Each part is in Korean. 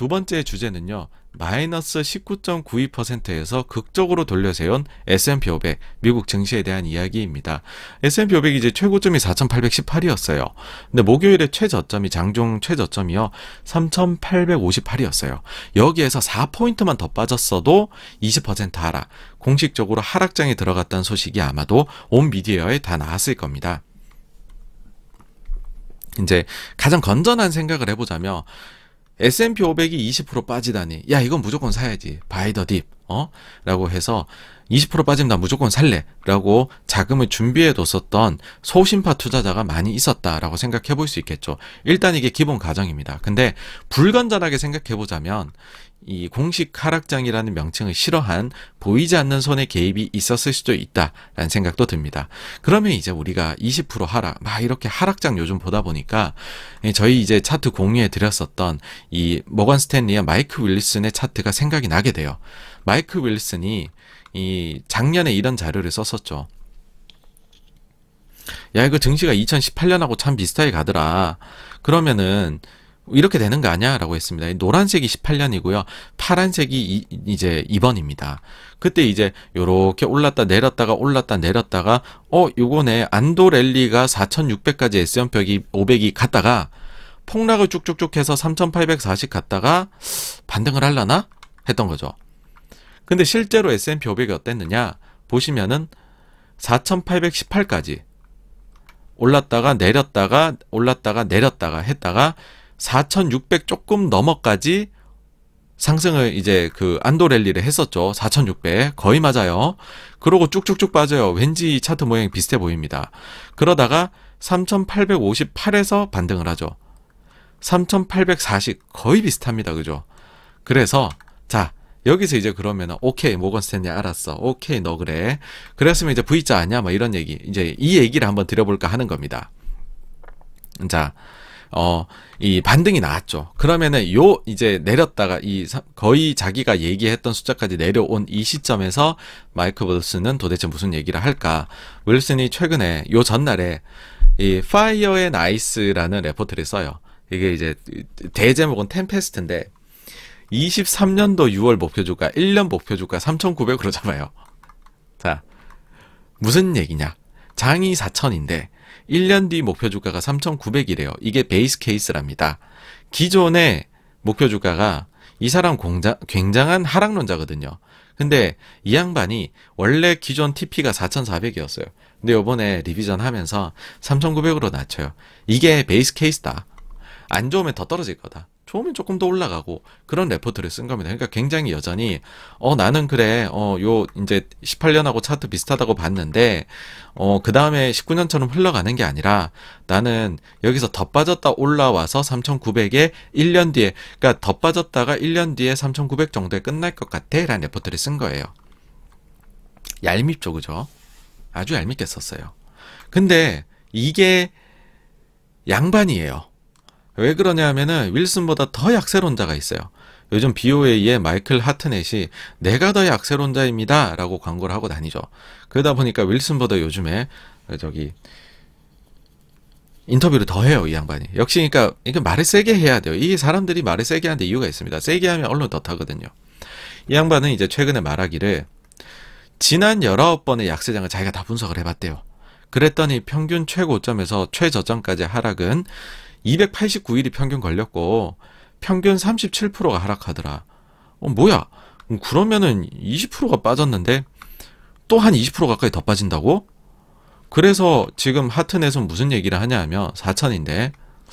두 번째 주제는요. 마이너스 19.92%에서 극적으로 돌려세운 S&P 500 미국 증시에 대한 이야기입니다. S&P 500이 이제 최고점이 4,818이었어요. 근데 목요일에 최저점이 장중 최저점이요 3,858이었어요. 여기에서 4포인트만 더 빠졌어도 20% 하락. 공식적으로 하락장에 들어갔다는 소식이 아마도 온 미디어에 다 나왔을 겁니다. 이제 가장 건전한 생각을 해보자면 S&P 500이 20% 빠지다니 야 이건 무조건 사야지 바이 더 딥 라고 해서 20% 빠지면 나 무조건 살래 라고 자금을 준비해 뒀었던 소심파 투자자가 많이 있었다라고 생각해 볼 수 있겠죠. 일단 이게 기본 가정입니다. 근데 불건전하게 생각해 보자면 이 공식 하락장이라는 명칭을 싫어한 보이지 않는 손의 개입이 있었을 수도 있다라는 생각도 듭니다. 그러면 이제 우리가 20% 하락, 막 이렇게 하락장 요즘 보다 보니까 저희 이제 차트 공유해 드렸었던 이 모건 스탠리와 마이크 윌슨의 차트가 생각이 나게 돼요. 마이크 윌슨이 이 작년에 이런 자료를 썼었죠. 야 이거 증시가 2018년하고 참 비슷하게 가더라. 그러면은 이렇게 되는 거 아니야? 라고 했습니다. 노란색이 18년이고요. 파란색이 이제 2번입니다. 그때 이제 요렇게 올랐다 내렸다가 올랐다 내렸다가 요거네 안도 랠리가 4,600까지 S&P 500이 갔다가 폭락을 쭉쭉쭉 해서 3,840 갔다가 반등을 하려나? 했던 거죠. 근데 실제로 S&P 500이 어땠느냐? 보시면은 4,818까지 올랐다가 내렸다가 올랐다가 내렸다가 했다가 4,600 조금 넘어까지 상승을 이제 그 안도 랠리를 했었죠. 4,600 거의 맞아요. 그러고 쭉쭉쭉 빠져요. 왠지 차트 모양이 비슷해 보입니다. 그러다가 3,858에서 반등을 하죠. 3,840 거의 비슷합니다. 그죠? 그래서 자 여기서 이제 그러면은 오케이 모건 스탠리 알았어. 오케이 너 그래. 그랬으면 이제 V자 아니야? 뭐 이런 얘기. 이제 이 얘기를 한번 드려볼까 하는 겁니다. 자 이 반등이 나왔죠. 그러면은 요 이제 내렸다가 거의 자기가 얘기했던 숫자까지 내려온 이 시점에서 마이크 윌슨은 도대체 무슨 얘기를 할까? 윌슨이 최근에 요 전날에 이 Fire and Ice라는 레포트를 써요. 이게 이제 대제목은 템페스트인데 23년도 6월 목표주가 1년 목표주가 3,900으로 잡아요. 자 무슨 얘기냐? 장이 4,000인데 1년 뒤 목표 주가가 3,900이래요. 이게 베이스 케이스랍니다. 기존의 목표 주가가 이 사람 굉장한 하락론자거든요. 근데 이 양반이 원래 기존 TP가 4,400이었어요. 근데 요번에 리비전 하면서 3,900으로 낮춰요. 이게 베이스 케이스다. 안 좋으면 더 떨어질 거다. 좋으면 조금 더 올라가고 그런 레포트를 쓴 겁니다. 그러니까 굉장히 여전히 나는 그래 요 이제 18년하고 차트 비슷하다고 봤는데 그 다음에 19년처럼 흘러가는 게 아니라 나는 여기서 더 빠졌다 올라와서 3,900에 1년 뒤에 그러니까 더 빠졌다가 1년 뒤에 3,900 정도에 끝날 것 같아 라는 레포트를 쓴 거예요. 얄밉죠 그죠? 아주 얄밉게 썼어요. 근데 이게 양반이에요. 왜 그러냐 하면은 윌슨보다 더 약세론자가 있어요. 요즘 BOA의 마이클 하트넷이 내가 더 약세론자입니다 라고 광고를 하고 다니죠. 그러다 보니까 윌슨보다 요즘에 인터뷰를 더 해요 이 양반이. 역시 그러니까 이게 말을 세게 해야 돼요. 이게 사람들이 말을 세게 하는데 이유가 있습니다. 세게 하면 언론 더 타거든요. 이 양반은 이제 최근에 말하기를 지난 19번의 약세장을 자기가 다 분석을 해봤대요. 그랬더니 평균 최고점에서 최저점까지 하락은 289일이 평균 걸렸고 평균 37%가 하락하더라. 뭐야? 그러면은 20%가 빠졌는데 또 한 20% 가까이 더 빠진다고? 그래서 지금 하트넷은 무슨 얘기를 하냐 하면 4,000인데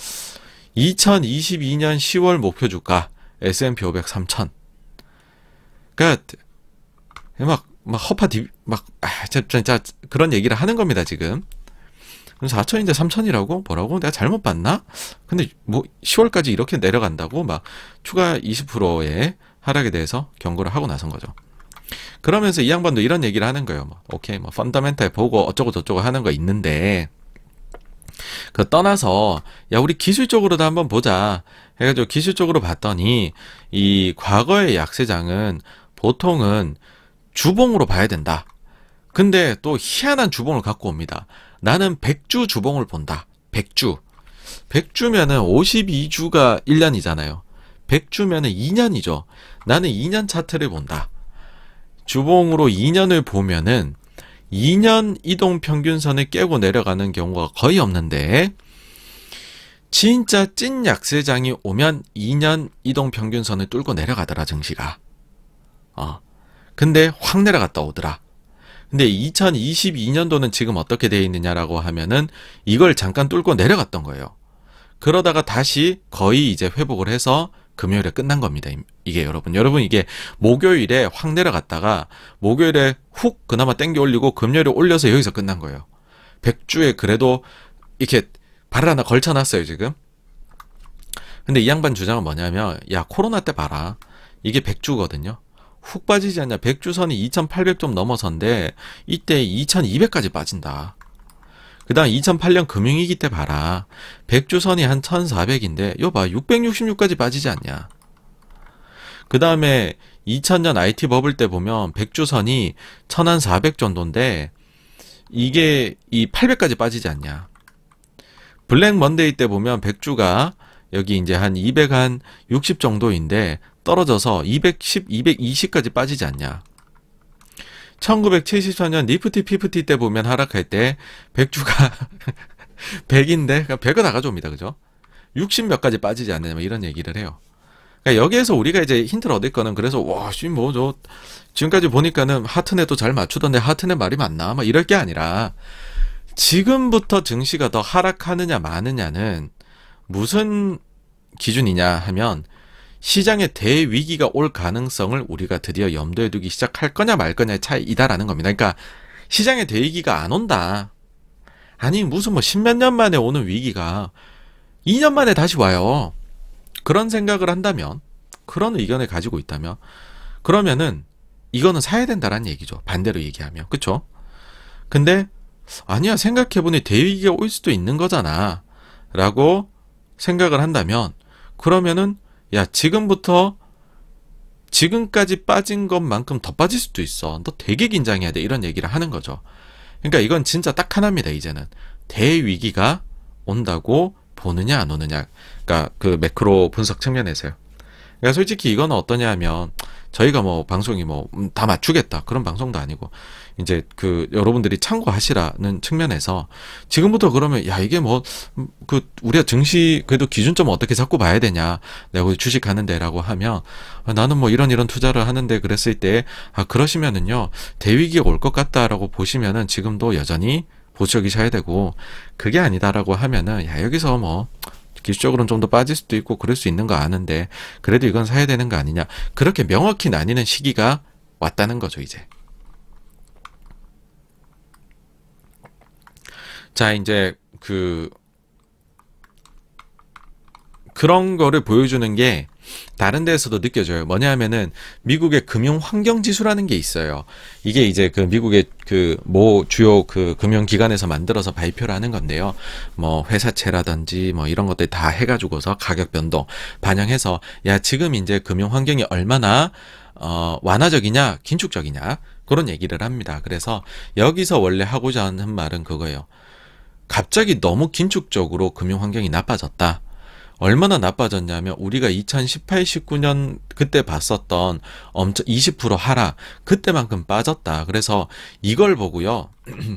2022년 10월 목표 주가 S&P 500 3,000. 그러니까 막 허파 진짜 그런 얘기를 하는 겁니다 지금. 4,000인데 3,000이라고? 뭐라고? 내가 잘못 봤나? 근데 뭐 10월까지 이렇게 내려간다고 막 추가 20%의 하락에 대해서 경고를 하고 나선 거죠. 그러면서 이 양반도 이런 얘기를 하는 거예요. 뭐 오케이 뭐 펀더멘탈 보고 어쩌고 저쩌고 하는 거 있는데 그 떠나서 야 우리 기술적으로도 한번 보자 해가지고 기술적으로 봤더니 이 과거의 약세장은 보통은 주봉으로 봐야 된다. 근데 또 희한한 주봉을 갖고 옵니다. 나는 100주 주봉을 본다. 100주. 100주면은 52주가 1년이잖아요. 백주면은 2년이죠. 나는 2년 차트를 본다. 주봉으로 2년을 보면은 2년 이동 평균선을 깨고 내려가는 경우가 거의 없는데, 진짜 찐 약세장이 오면 2년 이동 평균선을 뚫고 내려가더라, 증시가. 근데 확 내려갔다 오더라. 근데 2022년도는 지금 어떻게 되어 있느냐라고 하면은 이걸 잠깐 뚫고 내려갔던 거예요. 그러다가 다시 거의 이제 회복을 해서 금요일에 끝난 겁니다. 이게 여러분 이게 목요일에 확 내려갔다가 목요일에 훅 그나마 땡겨 올리고 금요일에 올려서 여기서 끝난 거예요. 백주에 그래도 이렇게 발을 하나 걸쳐놨어요, 지금. 근데 이 양반 주장은 뭐냐면, 야, 코로나 때 봐라. 이게 백주거든요. 훅 빠지지 않냐. 백주선이 2800좀 넘어선데 이때 2200까지 빠진다. 그 다음 2008년 금융위기 때 봐라. 백주선이 한 1400인데 요 봐, 666까지 빠지지 않냐. 그 다음에 2000년 IT 버블 때 보면 백주선이 1400 정도인데 이게 이 800까지 빠지지 않냐. 블랙 먼데이 때 보면 백주가 여기 이제 한 260 정도인데 떨어져서 210, 220까지 빠지지 않냐. 1974년 니프티 피프티 때 보면 하락할 때 백주가 100인데 100은 다 가져옵니다. 그죠? 60 몇 가지 빠지지 않느냐, 뭐 이런 얘기를 해요. 그러니까 여기에서 우리가 이제 힌트를 얻을 거는, 그래서 와, 뭐 저 지금까지 보니까는 하트넷도 잘 맞추던데 하트넷 말이 맞나? 막 이럴 게 아니라, 지금부터 증시가 더 하락하느냐 마느냐는 무슨 기준이냐 하면, 시장의 대위기가 올 가능성을 우리가 드디어 염두에 두기 시작할 거냐 말 거냐의 차이이다라는 겁니다. 그러니까 시장의 대위기가 안 온다. 아니 무슨 뭐 십몇 년 만에 오는 위기가 2년 만에 다시 와요. 그런 생각을 한다면, 그런 의견을 가지고 있다면, 그러면은 이거는 사야 된다라는 얘기죠. 반대로 얘기하면. 그쵸? 근데 아니야, 생각해보니 대위기가 올 수도 있는 거잖아 라고 생각을 한다면, 그러면은 야, 지금부터 지금까지 빠진 것만큼 더 빠질 수도 있어. 너 되게 긴장해야 돼. 이런 얘기를 하는 거죠. 그러니까 이건 진짜 딱 하나입니다. 이제는 대위기가 온다고 보느냐 안 오느냐. 그러니까 그 매크로 분석 측면에서요. 그러니까 솔직히 이거는 어떠냐 하면, 저희가 뭐 방송이 뭐 다 맞추겠다 그런 방송도 아니고, 이제 그 여러분들이 참고하시라는 측면에서 지금부터 그러면 야, 이게 뭐 그 우리가 증시 그래도 기준점 어떻게 잡고 봐야 되냐, 내가 주식 하는데라고 하면, 나는 뭐 이런 투자를 하는데 그랬을 때, 그러시면은요 대위기가 올 것 같다라고 보시면은 지금도 여전히 보수적이셔야 되고, 그게 아니다라고 하면은 야, 여기서 뭐 기술적으로는 좀 더 빠질 수도 있고 그럴 수 있는 거 아는데 그래도 이건 사야 되는 거 아니냐, 그렇게 명확히 나뉘는 시기가 왔다는 거죠. 이제 자, 이제 그런 거를 보여주는 게 다른 데에서도 느껴져요. 뭐냐 하면은 미국의 금융환경지수라는 게 있어요. 이게 이제 그 미국의 그 모 주요 그 금융기관에서 만들어서 발표를 하는 건데요. 뭐 회사채라든지 뭐 이런 것들 다 해가지고서 가격 변동 반영해서, 야, 지금 이제 금융환경이 얼마나 완화적이냐 긴축적이냐 그런 얘기를 합니다. 그래서 여기서 원래 하고자 하는 말은 그거예요. 갑자기 너무 긴축적으로 금융환경이 나빠졌다. 얼마나 나빠졌냐면, 우리가 2018, 19년 그때 봤었던 엄청 20% 하락, 그때만큼 빠졌다. 그래서 이걸 보고요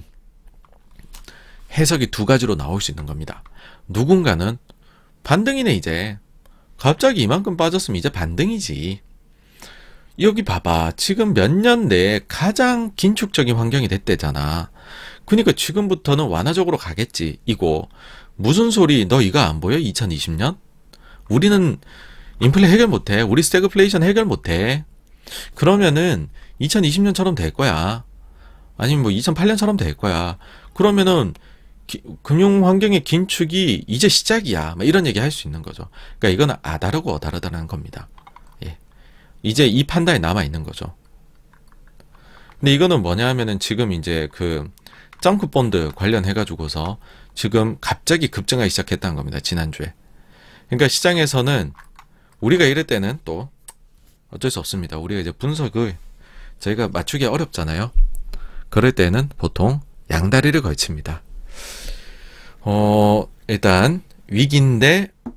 해석이 두 가지로 나올 수 있는 겁니다. 누군가는 반등이네, 이제 갑자기 이만큼 빠졌으면 이제 반등이지. 여기 봐봐, 지금 몇 년 내에 가장 긴축적인 환경이 됐대잖아. 그러니까 지금부터는 완화적으로 가겠지. 이거 무슨 소리, 너 이거 안 보여? 2020년? 우리는 인플레 해결 못해. 우리 스태그플레이션 해결 못해. 그러면은 2020년처럼 될 거야. 아니면 뭐 2008년처럼 될 거야. 그러면은 금융환경의 긴축이 이제 시작이야. 막 이런 얘기 할 수 있는 거죠. 그러니까 이거는 아다르고 어다르다는 겁니다. 예. 이제 이 판단이 남아있는 거죠. 근데 이거는 뭐냐 하면은 지금 이제 그 정크본드 관련해가지고서 지금 갑자기 급증하기 시작했다는 겁니다. 지난주에. 그러니까 시장에서는 우리가 이럴 때는 또 어쩔 수 없습니다. 우리가 이제 분석을 저희가 맞추기 어렵잖아요. 그럴 때는 보통 양다리를 걸칩니다. 일단 위기인데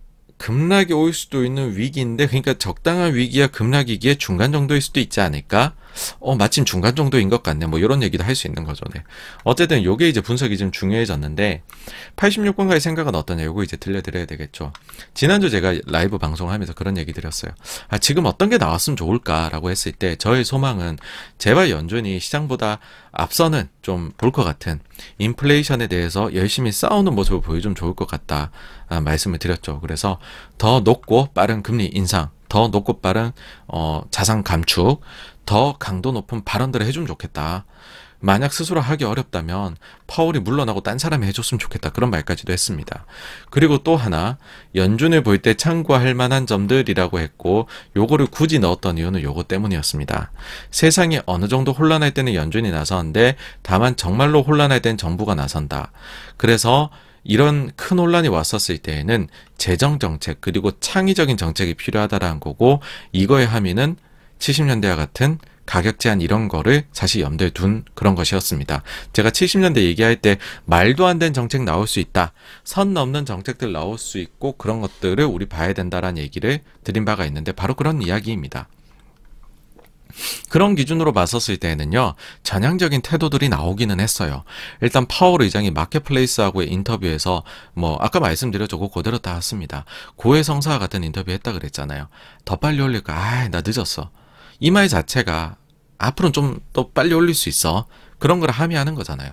급락이 올 수도 있는 위기인데, 그러니까 적당한 위기와 급락이기에 중간 정도일 수도 있지 않을까? 마침 중간 정도인 것 같네. 뭐 이런 얘기도 할 수 있는 거죠. 네. 어쨌든 요게 이제 분석이 좀 중요해졌는데 86번가의 생각은 어떠냐? 요거 이제 들려드려야 되겠죠. 지난주 제가 라이브 방송하면서 그런 얘기 드렸어요. 지금 어떤 게 나왔으면 좋을까라고 했을 때 저의 소망은 제발 연준이 시장보다 앞서는 좀 볼 것 같은 인플레이션에 대해서 열심히 싸우는 모습을 보여주면 좋을 것 같다 말씀을 드렸죠. 그래서 더 높고 빠른 금리 인상, 더 높고 빠른 자산 감축, 더 강도 높은 발언들을 해주면 좋겠다. 만약 스스로 하기 어렵다면 파월이 물러나고 딴 사람이 해줬으면 좋겠다. 그런 말까지도 했습니다. 그리고 또 하나, 연준을 볼 때 참고할 만한 점들이라고 했고 요거를 굳이 넣었던 이유는 요거 때문이었습니다. 세상이 어느 정도 혼란할 때는 연준이 나서는데 다만 정말로 혼란할 땐 정부가 나선다. 그래서 이런 큰 혼란이 왔었을 때에는 재정정책 그리고 창의적인 정책이 필요하다라는 거고, 이거의 함의는 70년대와 같은 가격 제한 이런 거를 사실 염두에 둔 그런 것이었습니다. 제가 70년대 얘기할 때 말도 안 되는 정책 나올 수 있다. 선 넘는 정책들 나올 수 있고 그런 것들을 우리 봐야 된다라는 얘기를 드린 바가 있는데 바로 그런 이야기입니다. 그런 기준으로 봤었을 때에는요, 전향적인 태도들이 나오기는 했어요. 일단 파월 의장이 마켓플레이스하고의 인터뷰에서 아까 말씀드렸죠. 그대로 다 왔습니다. 고해성사와 같은 인터뷰 했다 그랬잖아요. 더 빨리 올릴까? 나 늦었어. 이 말 자체가 앞으로는 좀 더 빨리 올릴 수 있어. 그런 걸 함의하는 거잖아요.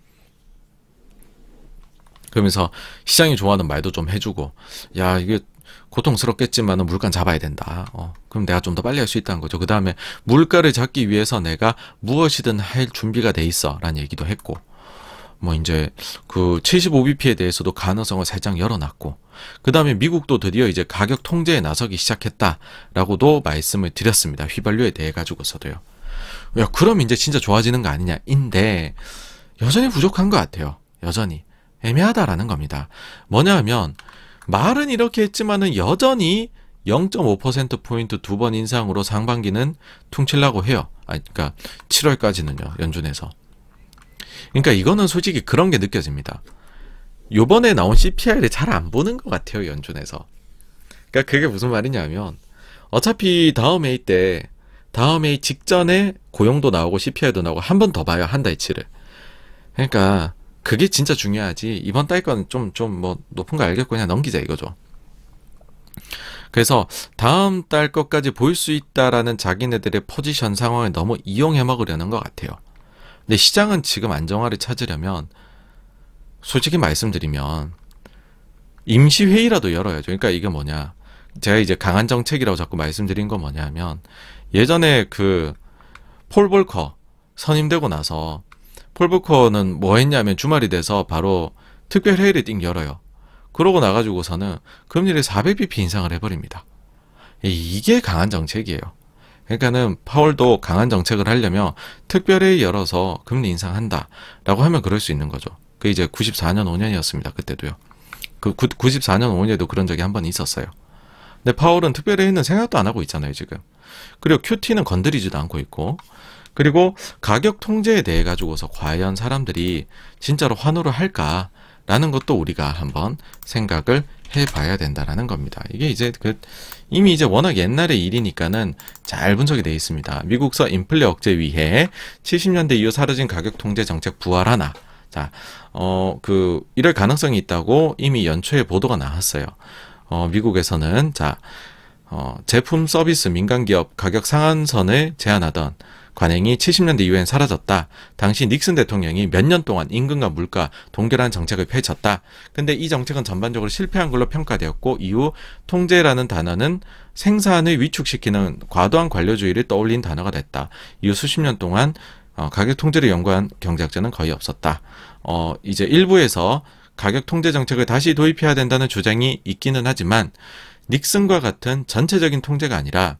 그러면서 시장이 좋아하는 말도 좀 해주고, 야, 이게 고통스럽겠지만 물가는 잡아야 된다. 그럼 내가 좀 더 빨리 할 수 있다는 거죠. 그 다음에 물가를 잡기 위해서 내가 무엇이든 할 준비가 돼 있어 라는 얘기도 했고, 이제 그 75bp에 대해서도 가능성을 살짝 열어놨고, 그 다음에 미국도 드디어 이제 가격 통제에 나서기 시작했다라고도 말씀을 드렸습니다. 휘발유에 대해 가지고서도요. 야, 그럼 이제 진짜 좋아지는 거 아니냐인데 여전히 부족한 것 같아요. 여전히 애매하다라는 겁니다. 뭐냐 하면 말은 이렇게 했지만은 여전히 0.5%포인트 2번 인상으로 상반기는 퉁치려고 해요. 그러니까 7월까지는요, 연준에서. 그러니까 이거는 솔직히 그런 게 느껴집니다. 요번에 나온 CPI를 잘 안 보는 것 같아요, 연준에서. 그러니까 그게 무슨 말이냐면, 어차피 다음 회의 직전에 고용도 나오고 CPI도 나오고 한 번 더 봐요, 한 달치를. 그러니까 그게 진짜 중요하지. 이번 달 건 좀 높은 거 알겠고 그냥 넘기자 이거죠. 그래서 다음 달 것까지 볼 수 있다라는 자기네들의 포지션 상황을 너무 이용해 먹으려는 것 같아요. 근데 시장은 지금 안정화를 찾으려면 솔직히 말씀드리면 임시회의라도 열어야죠. 그러니까 이게 뭐냐, 제가 이제 강한 정책이라고 자꾸 말씀드린 건 뭐냐면, 예전에 그 폴 볼커 선임되고 나서 폴 볼커는 뭐 했냐면 주말이 돼서 바로 특별회의를 띵 열어요. 그러고 나가지고서는 금리를 400bp 인상을 해버립니다. 이게 강한 정책이에요. 그러니까는 파월도 강한 정책을 하려면 특별회의 열어서 금리 인상한다 라고 하면 그럴 수 있는 거죠. 그 이제 94년 5년이었습니다. 그때도요. 그 94년 5년에도 그런 적이 한 번 있었어요. 근데 파월은 특별회의는 생각도 안 하고 있잖아요, 지금. 그리고 QT는 건드리지도 않고 있고, 그리고 가격 통제에 대해 가지고서 과연 사람들이 진짜로 환호를 할까라는 것도 우리가 한번 생각을 해봐야 된다라는 겁니다. 이게 이제 이미 이제 워낙 옛날의 일이니까는 잘 분석이 되어 있습니다. 미국서 인플레 억제 위해 70년대 이후 사라진 가격 통제 정책 부활하나. 자, 이럴 가능성이 있다고 이미 연초에 보도가 나왔어요. 미국에서는 제품 서비스 민간기업 가격 상한선을 제한하던 관행이 70년대 이후엔 사라졌다. 당시 닉슨 대통령이 몇 년 동안 임금과 물가 동결한 정책을 펼쳤다. 근데 이 정책은 전반적으로 실패한 걸로 평가되었고, 이후 통제라는 단어는 생산을 위축시키는 과도한 관료주의를 떠올린 단어가 됐다. 이후 수십 년 동안 가격 통제를 연구한 경제학자는 거의 없었다. 이제 일부에서 가격 통제 정책을 다시 도입해야 된다는 주장이 있기는 하지만 닉슨과 같은 전체적인 통제가 아니라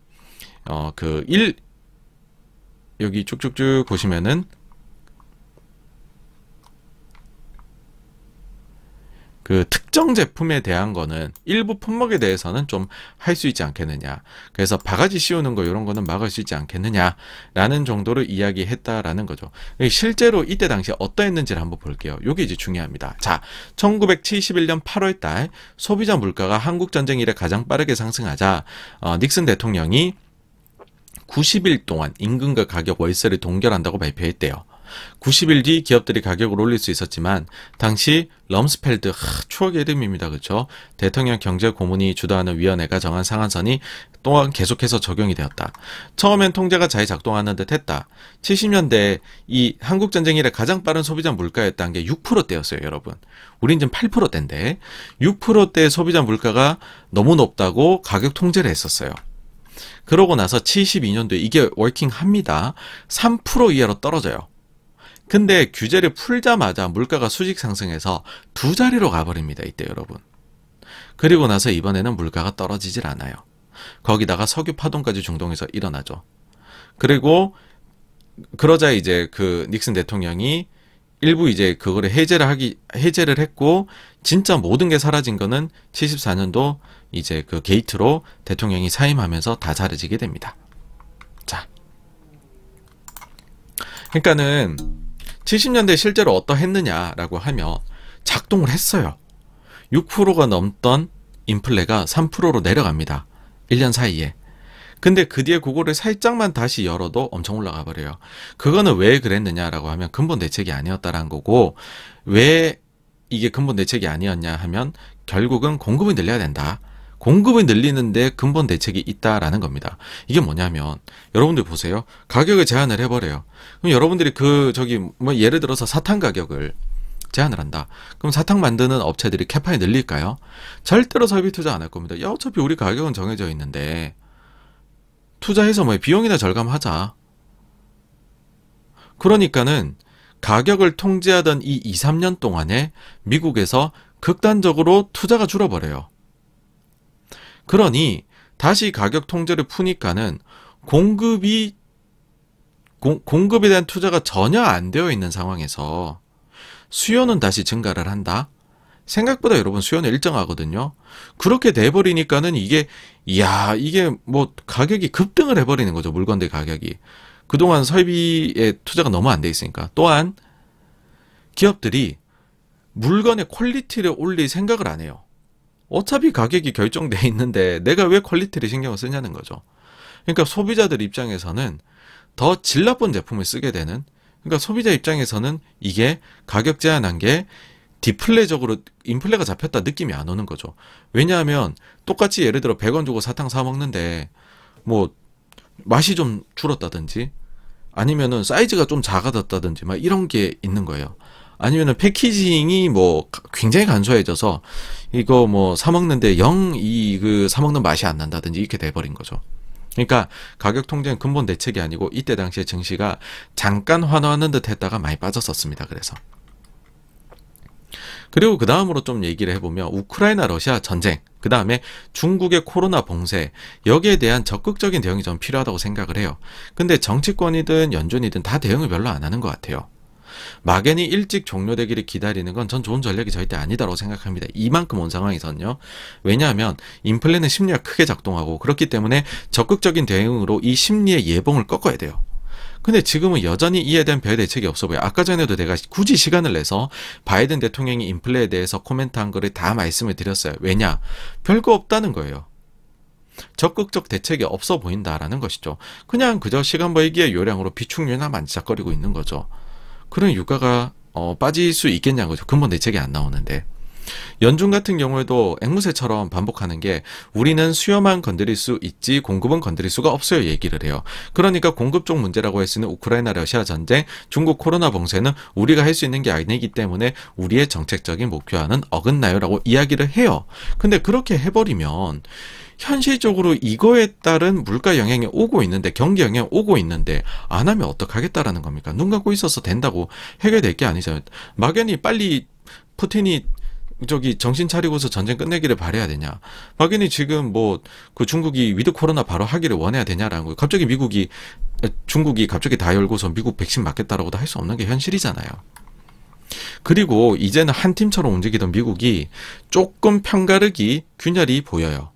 여기 쭉쭉쭉 보시면은 그 특정 제품에 대한 거는 일부 품목에 대해서는 좀 할 수 있지 않겠느냐. 그래서 바가지 씌우는 거 이런 거는 막을 수 있지 않겠느냐라는 정도로 이야기했다라는 거죠. 실제로 이때 당시에 어떠했는지를 한번 볼게요. 이게 이제 중요합니다. 자, 1971년 8월 달 소비자 물가가 한국 전쟁 이래 가장 빠르게 상승하자 닉슨 대통령이 90일 동안 임금과 가격 월세를 동결한다고 발표했대요. 90일 뒤 기업들이 가격을 올릴 수 있었지만 당시 럼스펠드, 추억의 이름입니다. 그렇죠? 대통령 경제고문이 주도하는 위원회가 정한 상한선이 또한 계속해서 적용이 되었다. 처음엔 통제가 잘 작동하는 듯 했다. 70년대 이 한국전쟁 이래 가장 빠른 소비자 물가였다는 게 6%대였어요. 여러분. 우린 지금 8%대인데 6%대 소비자 물가가 너무 높다고 가격 통제를 했었어요. 그러고 나서 72년도에 이게 워킹합니다. 3% 이하로 떨어져요. 근데 규제를 풀자마자 물가가 수직 상승해서 2자리로 가버립니다. 이때 여러분. 그리고 나서 이번에는 물가가 떨어지질 않아요. 거기다가 석유 파동까지 중동에서 일어나죠. 그러자 이제 그 닉슨 대통령이 일부 이제 그거를 해제를 했고 진짜 모든 게 사라진 거는 74년도 이제 그 게이트로 대통령이 사임하면서 다 사라지게 됩니다. 자. 그러니까는 70년대 실제로 어떠했느냐라고 하면 작동을 했어요. 6%가 넘던 인플레가 3%로 내려갑니다. 1년 사이에. 근데 그 뒤에 그거를 살짝만 다시 열어도 엄청 올라가 버려요. 그거는 왜 그랬느냐라고 하면 근본 대책이 아니었다라는 거고, 왜 이게 근본 대책이 아니었냐 하면 결국은 공급을 늘려야 된다. 공급을 늘리는데 근본 대책이 있다라는 겁니다. 이게 뭐냐면 여러분들 보세요. 가격을 제한을 해버려요. 그럼 여러분들이 예를 들어서 사탕 가격을 제한을 한다. 그럼 사탕 만드는 업체들이 캐파에 늘릴까요? 절대로 설비 투자 안 할 겁니다. 야, 어차피 우리 가격은 정해져 있는데 투자해서 비용이나 절감하자. 그러니까는 가격을 통제하던 이 2, 3년 동안에 미국에서 극단적으로 투자가 줄어버려요. 그러니 다시 가격 통제를 푸니까는 공급에 대한 투자가 전혀 안 되어 있는 상황에서 수요는 다시 증가를 한다. 생각보다 여러분 수요는 일정하거든요. 그렇게 돼버리니까는 이게 가격이 급등을 해버리는 거죠. 물건들 가격이. 그동안 설비에 투자가 너무 안 돼 있으니까. 또한 기업들이 물건의 퀄리티를 올릴 생각을 안 해요. 어차피 가격이 결정돼 있는데 내가 왜 퀄리티를 신경을 쓰냐는 거죠. 그러니까 소비자들 입장에서는 더 질 나쁜 제품을 쓰게 되는, 그러니까 소비자 입장에서는 이게 가격 제한한 게 디플레적으로 인플레가 잡혔다 느낌이 안 오는 거죠. 왜냐하면 똑같이 예를 들어 100원 주고 사탕 사 먹는데 맛이 좀 줄었다든지 아니면은 사이즈가 좀 작아졌다든지 이런 게 있는 거예요. 아니면은 패키징이 굉장히 간소해져서 이거 사 먹는데 사 먹는 맛이 안 난다든지 이렇게 돼버린 거죠. 그러니까 가격 통제는 근본 대책이 아니고 이때 당시에 증시가 잠깐 환호하는 듯 했다가 많이 빠졌었습니다. 그리고 그 다음으로 좀 얘기를 해보면 우크라이나 러시아 전쟁, 그 다음에 중국의 코로나 봉쇄, 여기에 대한 적극적인 대응이 좀 필요하다고 생각을 해요. 근데 정치권이든 연준이든 다 대응을 별로 안 하는 것 같아요. 막연히 일찍 종료되기를 기다리는 건 전 좋은 전략이 절대 아니다라고 생각합니다. 이만큼 온 상황에서는요. 왜냐하면 인플레는 심리가 크게 작동하고 그렇기 때문에 적극적인 대응으로 이 심리의 예봉을 꺾어야 돼요. 근데 지금은 여전히 이에 대한 별 대책이 없어 보여요. 아까 전에도 내가 굳이 시간을 내서 바이든 대통령이 인플레에 대해서 코멘트한 거를 다 말씀을 드렸어요. 왜냐? 별거 없다는 거예요. 적극적 대책이 없어 보인다라는 것이죠. 그냥 그저 시간 벌기의 요량으로 비축유나 만지작거리고 있는 거죠. 그런 유가가 빠질 수 있겠냐는 거죠. 근본 대책이 안 나오는데. 연준 같은 경우에도 앵무새처럼 반복하는 게 우리는 수요만 건드릴 수 있지 공급은 건드릴 수가 없어요 얘기를 해요. 그러니까 공급 쪽 문제라고 했으니 우크라이나 러시아 전쟁, 중국 코로나 봉쇄는 우리가 할 수 있는 게 아니기 때문에 우리의 정책적인 목표와는 어긋나요 라고 이야기를 해요. 근데 그렇게 해버리면 현실적으로 이거에 따른 물가 영향이 오고 있는데, 경기 영향이 오고 있는데 안 하면 어떡하겠다라는 겁니까? 눈 감고 있어서 된다고 해결될 게 아니잖아요. 막연히 빨리 푸틴이 정신 차리고서 전쟁 끝내기를 바라야 되냐? 막연히 지금 그 중국이 위드 코로나 바로 하기를 원해야 되냐라는 거예요. 갑자기 중국이 갑자기 다 열고서 미국 백신 맞겠다라고도 할 수 없는 게 현실이잖아요. 그리고 이제는 한 팀처럼 움직이던 미국이 조금 편가르기 균열이 보여요.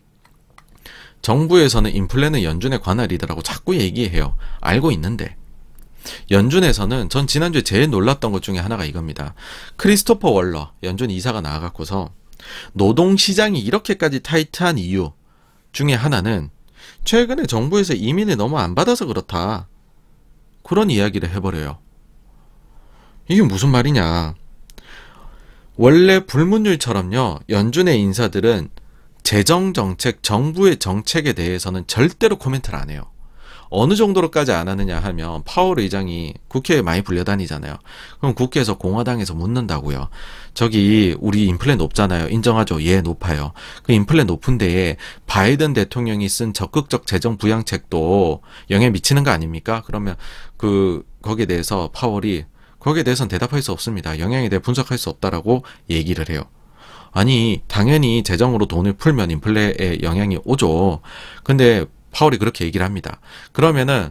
정부에서는 인플레는 연준의 관할이더라고 자꾸 얘기해요. 알고 있는데. 연준에서는 전 지난주에 제일 놀랐던 것 중에 하나가 이겁니다. 크리스토퍼 월러 연준 이사가 나와갖고서 노동시장이 이렇게까지 타이트한 이유 중에 하나는 최근에 정부에서 이민을 너무 안 받아서 그렇다. 그런 이야기를 해버려요. 이게 무슨 말이냐. 원래 불문율처럼요. 연준의 인사들은 재정정책, 정부의 정책에 대해서는 절대로 코멘트를 안 해요. 어느 정도로까지 안 하느냐 하면 파월 의장이 국회에 많이 불려다니잖아요. 그럼 국회에서 공화당에서 묻는다고요. 저기 우리 인플레 높잖아요. 인정하죠. 예, 높아요. 그 인플레 높은 데에 바이든 대통령이 쓴 적극적 재정 부양책도 영향 미치는 거 아닙니까? 그러면 거기에 대해서 파월이 거기에 대해서는 대답할 수 없습니다. 영향에 대해 분석할 수 없다라고 얘기를 해요. 아니 당연히 재정으로 돈을 풀면 인플레에 영향이 오죠. 근데 파월이 그렇게 얘기를 합니다. 그러면은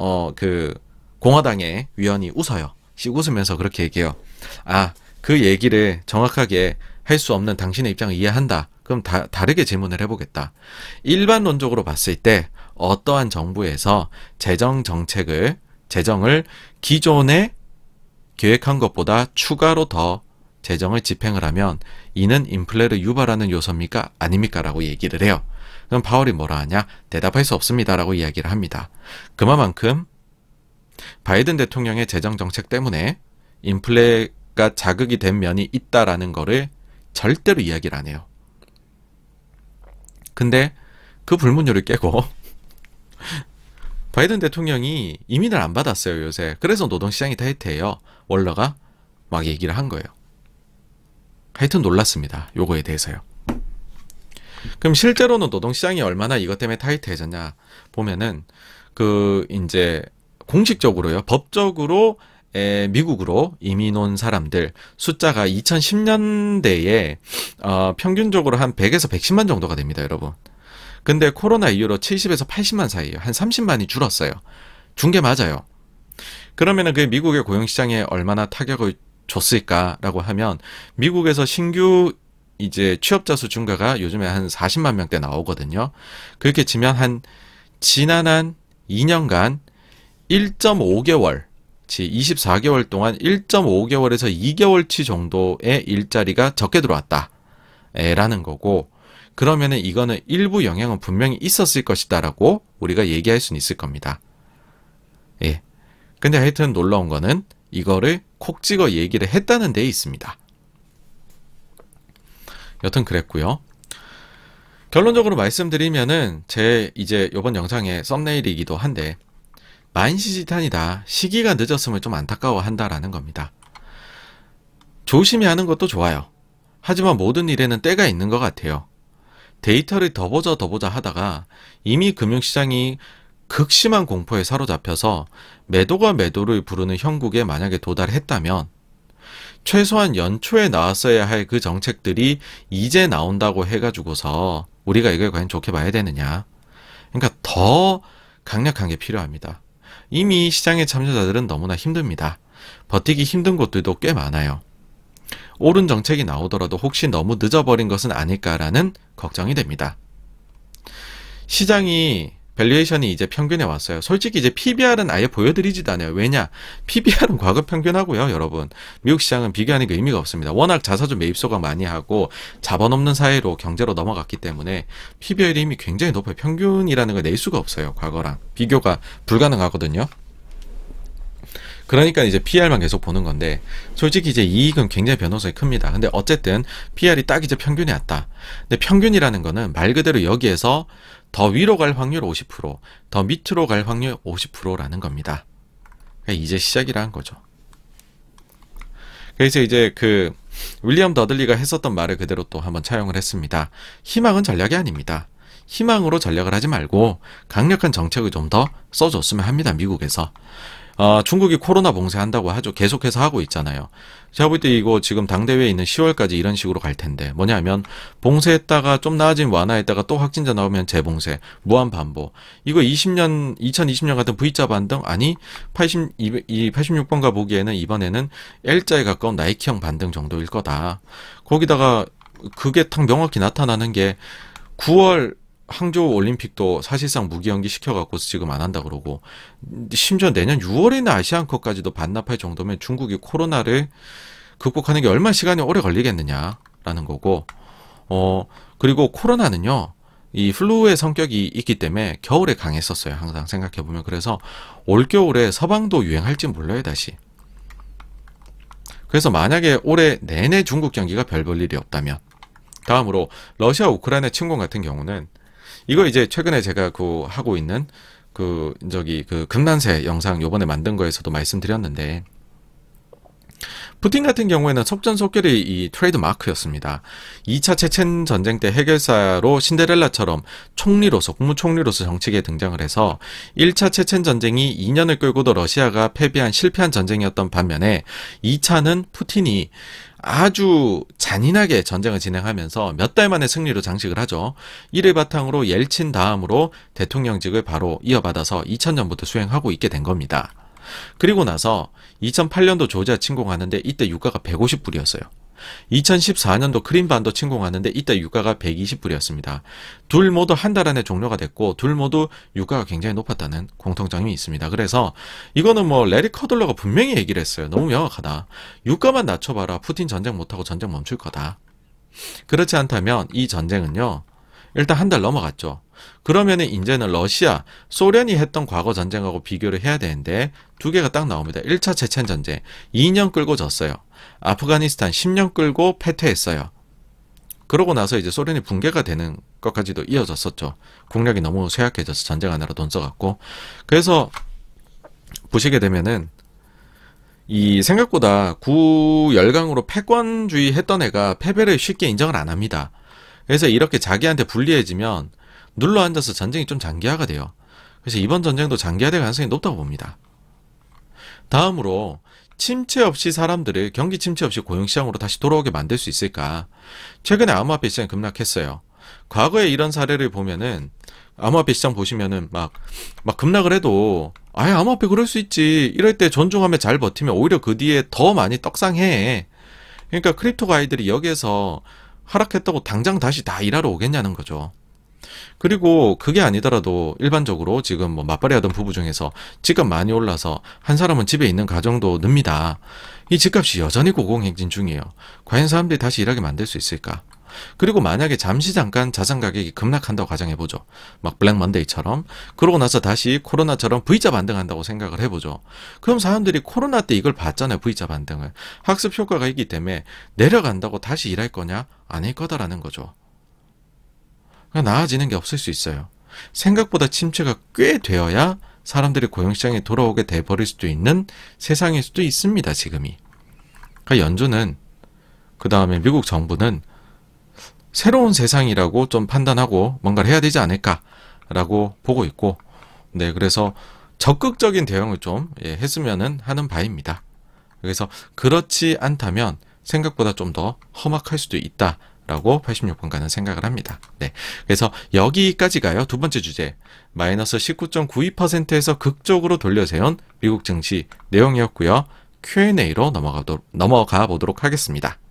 공화당의 위원이 웃어요. 웃으면서 그렇게 얘기해요. 아, 그 얘기를 정확하게 할 수 없는 당신의 입장을 이해한다. 그럼 다르게 질문을 해보겠다. 일반론적으로 봤을 때 어떠한 정부에서 재정을 기존에 계획한 것보다 추가로 더 재정을 집행을 하면 이는 인플레를 유발하는 요소입니까? 아닙니까? 라고 얘기를 해요. 그럼 파월이 뭐라 하냐? 대답할 수 없습니다. 라고 이야기를 합니다. 그만큼 바이든 대통령의 재정정책 때문에 인플레가 자극이 된 면이 있다라는 거를 절대로 이야기를 안 해요. 근데 그 불문율을 깨고 바이든 대통령이 이민을 안 받았어요. 요새. 그래서 노동시장이 타이트해요. 월러가 막 얘기를 한 거예요. 하여튼 놀랐습니다. 요거에 대해서요. 그럼 실제로는 노동시장이 얼마나 이것 때문에 타이트해졌냐 보면은 이제 공식적으로요, 법적으로 미국으로 이민 온 사람들 숫자가 2010년대에 평균적으로 한 100에서 110만 정도가 됩니다, 여러분. 근데 코로나 이후로 70에서 80만 사이에요. 한 30만이 줄었어요. 준 게 맞아요. 그러면은 그 미국의 고용시장에 얼마나 타격을 줬을까라고 하면 미국에서 신규 이제 취업자 수 증가가 요즘에 한 40만 명대 나오거든요. 그렇게 치면 지난 한 2년간 1.5개월, 24개월 동안 1.5개월에서 2개월치 정도의 일자리가 적게 들어왔다. 라는 거고, 그러면은 이거는 일부 영향은 분명히 있었을 것이다라고 우리가 얘기할 수는 있을 겁니다. 예. 근데 하여튼 놀라운 거는 이거를 콕 찍어 얘기를 했다는 데 있습니다. 여튼 그랬고요. 결론적으로 말씀드리면은 이제 이번 영상의 썸네일이기도 한데 만시지탄이다. 시기가 늦었으면 좀 안타까워한다라는 겁니다. 조심히 하는 것도 좋아요. 하지만 모든 일에는 때가 있는 것 같아요. 데이터를 더 보자 하다가 이미 금융시장이 극심한 공포에 사로잡혀서 매도가 매도를 부르는 형국에 만약에 도달했다면 최소한 연초에 나왔어야 할 그 정책들이 이제 나온다고 해가지고서 우리가 이걸 과연 좋게 봐야 되느냐. 그러니까 더 강력한 게 필요합니다. 이미 시장의 참여자들은 너무나 힘듭니다. 버티기 힘든 곳들도 꽤 많아요. 옳은 정책이 나오더라도 혹시 너무 늦어버린 것은 아닐까라는 걱정이 됩니다. 시장이 밸류에이션이 이제 평균에 왔어요. 솔직히 이제 PBR은 아예 보여드리지도 않아요. 왜냐? PBR은 과거 평균하고요, 여러분. 미국 시장은 비교하는 게 의미가 없습니다. 워낙 자사주 매입소가 많이 하고 자본 없는 사회로 경제로 넘어갔기 때문에 PBR이 이미 굉장히 높아요. 평균이라는 걸 낼 수가 없어요. 과거랑 비교가 불가능하거든요. 그러니까 이제 PR만 계속 보는 건데, 솔직히 이제 이익은 굉장히 변동성이 큽니다. 근데 어쨌든 PR이 딱 이제 평균에 왔다. 근데 평균이라는 거는 말 그대로 여기에서 더 위로 갈 확률 50%, 더 밑으로 갈 확률 50%라는 겁니다. 그러니까 이제 시작이라는 거죠. 그래서 이제 윌리엄 더들리가 했었던 말을 그대로 또 한번 차용을 했습니다. 희망은 전략이 아닙니다. 희망으로 전략을 하지 말고 강력한 정책을 좀 더 써줬으면 합니다. 미국에서. 중국이 코로나 봉쇄한다고 하죠. 계속해서 하고 있잖아요. 제가 볼 때 이거 지금 당대회에 있는 10월까지 이런 식으로 갈 텐데, 뭐냐면 봉쇄했다가 좀 나아지면 완화했다가 또 확진자 나오면 재봉쇄, 무한 반복. 이거 2020년 같은 V자 반등? 아니, 86번가 보기에는 이번에는 L자에 가까운 나이키형 반등 정도일 거다. 거기다가 그게 딱 명확히 나타나는 게 9월 항저우 올림픽도 사실상 무기연기 시켜갖고 지금 안 한다 그러고, 심지어 내년 6월에는 아시안컵까지도 반납할 정도면 중국이 코로나를 극복하는 게 얼마나 시간이 오래 걸리겠느냐라는 거고, 그리고 코로나는요, 이 플루의 성격이 있기 때문에 겨울에 강했었어요. 항상 생각해보면. 그래서 올겨울에 서방도 유행할지 몰라요, 다시. 그래서 만약에 올해 내내 중국 경기가 별 볼 일이 없다면, 다음으로 러시아 우크라이나 침공 같은 경우는, 이거 이제 최근에 제가 하고 있는 금난세 영상 요번에 만든 거에서도 말씀드렸는데, 푸틴 같은 경우에는 속전속결이 이 트레이드 마크였습니다. 2차 체첸 전쟁 때 해결사로 신데렐라처럼 총리로서, 국무총리로서 정치계에 등장을 해서 1차 체첸 전쟁이 2년을 끌고도 러시아가 실패한 전쟁이었던 반면에 2차는 푸틴이 아주 잔인하게 전쟁을 진행하면서 몇 달 만에 승리로 장식을 하죠. 이를 바탕으로 옐친 다음으로 대통령직을 바로 이어받아서 2000년부터 수행하고 있게 된 겁니다. 그리고 나서 2008년도 조지아 침공하는데 이때 유가가 150불이었어요. 2014년도 크림반도 침공하는데 이때 유가가 120불이었습니다. 둘 모두 한 달 안에 종료가 됐고 둘 모두 유가가 굉장히 높았다는 공통점이 있습니다. 그래서 이거는 뭐 레리 커들러가 분명히 얘기를 했어요. 너무 명확하다. 유가만 낮춰봐라. 푸틴 전쟁 못하고 전쟁 멈출 거다. 그렇지 않다면 이 전쟁은요, 일단 한 달 넘어갔죠. 그러면은 이제는 러시아, 소련이 했던 과거 전쟁하고 비교를 해야 되는데 두 개가 딱 나옵니다. 1차 체첸 전쟁 2년 끌고 졌어요. 아프가니스탄 10년 끌고 패퇴했어요. 그러고 나서 이제 소련이 붕괴가 되는 것까지도 이어졌었죠. 국력이 너무 쇠약해져서 전쟁하느라 돈 써갖고. 그래서 보시게 되면은 이 생각보다 구열강으로 패권주의 했던 애가 패배를 쉽게 인정을 안 합니다. 그래서 이렇게 자기한테 불리해지면 눌러앉아서 전쟁이 좀 장기화가 돼요. 그래서 이번 전쟁도 장기화될 가능성이 높다고 봅니다. 다음으로 침체 없이 사람들을 경기 침체 없이 고용시장으로 다시 돌아오게 만들 수 있을까? 최근에 암호화폐 시장이 급락했어요. 과거에 이런 사례를 보면은 암호화폐 시장 보시면은 막 급락을 해도 아예 암호화폐 그럴 수 있지. 이럴 때 존중하며 잘 버티면 오히려 그 뒤에 더 많이 떡상해. 그러니까 크립토 가이들이 여기에서 하락했다고 당장 다시 다 일하러 오겠냐는 거죠. 그리고 그게 아니더라도 일반적으로 지금 뭐 맞벌이 하던 부부 중에서 집값 많이 올라서 한 사람은 집에 있는 가정도 늡니다. 이 집값이 여전히 고공행진 중이에요. 과연 사람들이 다시 일하게 만들 수 있을까? 그리고 만약에 잠시 잠깐 자산 가격이 급락한다고 가정해보죠. 막 블랙 먼데이처럼. 그러고 나서 다시 코로나처럼 V자 반등한다고 생각을 해보죠. 그럼 사람들이 코로나 때 이걸 봤잖아요. V자 반등을. 학습 효과가 있기 때문에 내려간다고 다시 일할 거냐? 아닐 거다라는 거죠. 나아지는 게 없을 수 있어요. 생각보다 침체가 꽤 되어야 사람들이 고용시장에 돌아오게 돼버릴 수도 있는 세상일 수도 있습니다. 지금이. 그러니까 연준은, 그 다음에 미국 정부는 새로운 세상이라고 좀 판단하고 뭔가를 해야 되지 않을까라고 보고 있고, 네, 그래서 적극적인 대응을 좀 했으면 하는 바입니다. 그래서 그렇지 않다면 생각보다 좀 더 험악할 수도 있다. 라고 86번가는 생각을 합니다. 네. 그래서 여기까지가요. 두 번째 주제. 마이너스 19.92%에서 극적으로 돌려세운 미국 증시 내용이었고요. Q&A로 넘어가 보도록 하겠습니다.